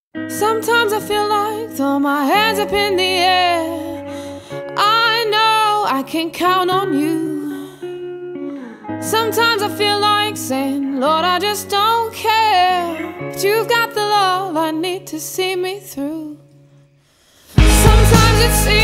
Sometimes I feel like throw my hands up in the air. I know I can count on you. Sometimes I feel like saying, Lord, I just don't care, but you've got the love I need to see me through. Sometimes it seems